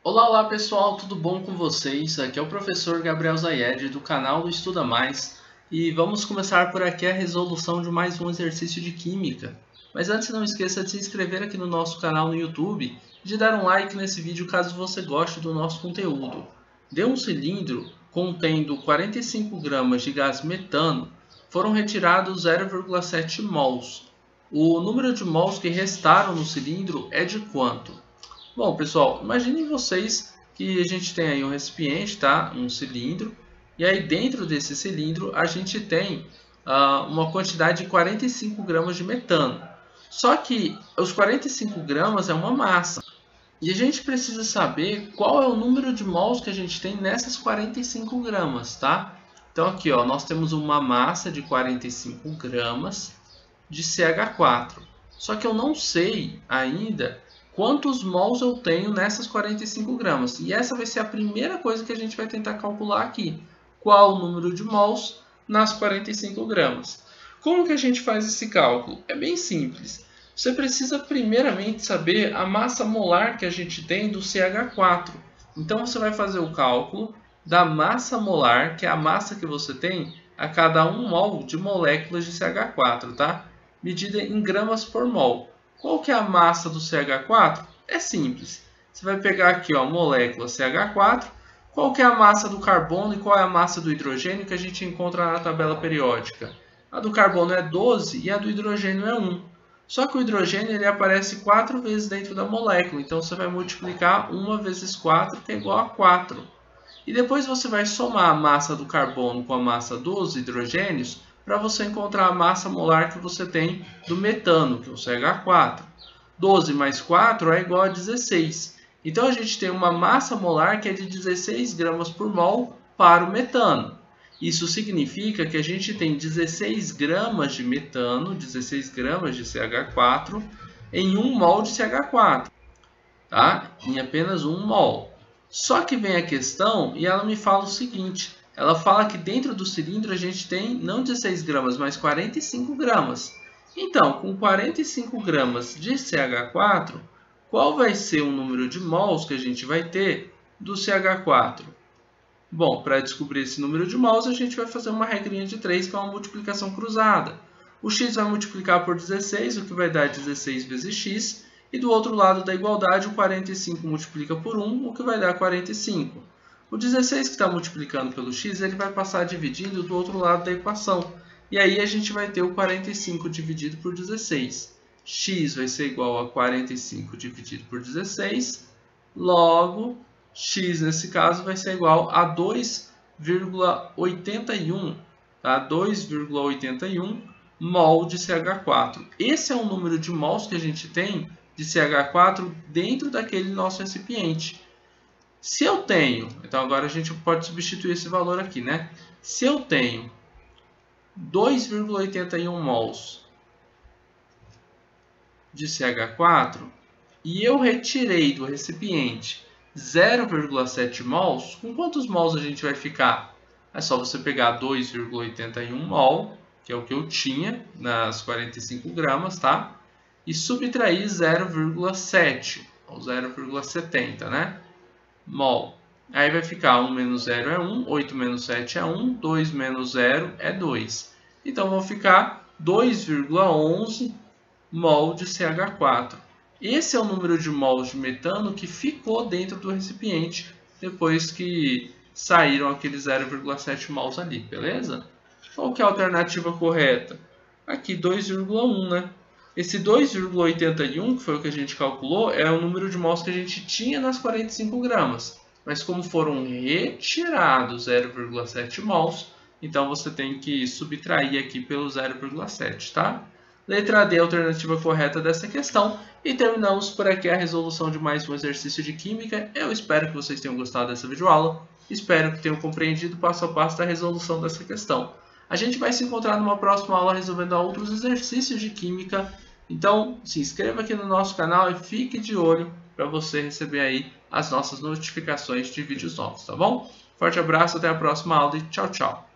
Olá, olá pessoal, tudo bom com vocês? Aqui é o professor Gabriel Zayed do canal do Estuda Mais e vamos começar por aqui a resolução de mais um exercício de Química. Mas antes não esqueça de se inscrever aqui no nosso canal no YouTube e de dar um like nesse vídeo caso você goste do nosso conteúdo. De um cilindro contendo 45 gramas de gás metano, foram retirados 0,7 mols. O número de mols que restaram no cilindro é de quanto? Bom, pessoal, imaginem vocês que a gente tem aí um recipiente, tá? Um cilindro, e aí dentro desse cilindro a gente tem uma quantidade de 45 gramas de metano. Só que os 45 gramas é uma massa, e a gente precisa saber qual é o número de mols que a gente tem nessas 45 gramas, tá? Então aqui, ó, nós temos uma massa de 45 gramas de CH4. Só que eu não sei ainda quantos mols eu tenho nessas 45 gramas. E essa vai ser a primeira coisa que a gente vai tentar calcular aqui. Qual o número de mols nas 45 gramas? Como que a gente faz esse cálculo? É bem simples. Você precisa primeiramente saber a massa molar que a gente tem do CH4. Então você vai fazer o cálculo da massa molar, que é a massa que você tem a cada 1 mol de moléculas de CH4, tá? Medida em gramas por mol. Qual que é a massa do CH4? É simples. Você vai pegar aqui, ó, molécula CH4. Qual que é a massa do carbono e qual é a massa do hidrogênio que a gente encontra na tabela periódica? A do carbono é 12 e a do hidrogênio é 1. Só que o hidrogênio ele aparece 4 vezes dentro da molécula. Então você vai multiplicar 1 vezes 4, que é igual a 4. E depois você vai somar a massa do carbono com a massa dos hidrogênios para você encontrar a massa molar que você tem do metano, que é o CH4. 12 mais 4 é igual a 16. Então a gente tem uma massa molar que é de 16 gramas por mol para o metano. Isso significa que a gente tem 16 gramas de metano, 16 gramas de CH4 em 1 mol de CH4, tá? Em apenas 1 mol. Só que vem a questão e ela me fala o seguinte. Ela fala que dentro do cilindro a gente tem não 16 gramas, mas 45 gramas. Então, com 45 gramas de CH4, qual vai ser o número de mols que a gente vai ter do CH4? Bom, para descobrir esse número de mols, a gente vai fazer uma regrinha de 3, que é uma multiplicação cruzada. O x vai multiplicar por 16, o que vai dar 16 vezes x. E do outro lado da igualdade, o 45 multiplica por 1, o que vai dar 45. O 16 que está multiplicando pelo x, ele vai passar dividindo do outro lado da equação. E aí a gente vai ter o 45 dividido por 16. X vai ser igual a 45 dividido por 16. Logo, x nesse caso vai ser igual a 2,81, tá? 2,81 mol de CH4. Esse é o número de mols que a gente tem de CH4 dentro daquele nosso recipiente. Se eu tenho, então agora a gente pode substituir esse valor aqui, né? Se eu tenho 2,81 mols de CH4 e eu retirei do recipiente 0,7 mols, com quantos mols a gente vai ficar? É só você pegar 2,81 mol, que é o que eu tinha nas 45 gramas, tá? E subtrair 0,7 ou 0,70, né? Mol. Aí vai ficar 1 menos 0 é 1, 8 menos 7 é 1, 2 menos 0 é 2. Então vão ficar 2,11 mol de CH4. Esse é o número de mols de metano que ficou dentro do recipiente depois que saíram aqueles 0,7 mols ali, beleza? Qual que é a alternativa correta? Aqui 2,1, né? Esse 2,81, que foi o que a gente calculou, é o número de mols que a gente tinha nas 45 gramas. Mas como foram retirados 0,7 mols, então você tem que subtrair aqui pelo 0,7, tá? Letra D é a alternativa correta dessa questão. E terminamos por aqui a resolução de mais um exercício de Química. Eu espero que vocês tenham gostado dessa videoaula. Espero que tenham compreendido passo a passo da resolução dessa questão. A gente vai se encontrar numa próxima aula resolvendo outros exercícios de Química. Então, se inscreva aqui no nosso canal e fique de olho para você receber aí as nossas notificações de vídeos novos, tá bom? Forte abraço, até a próxima aula e tchau, tchau!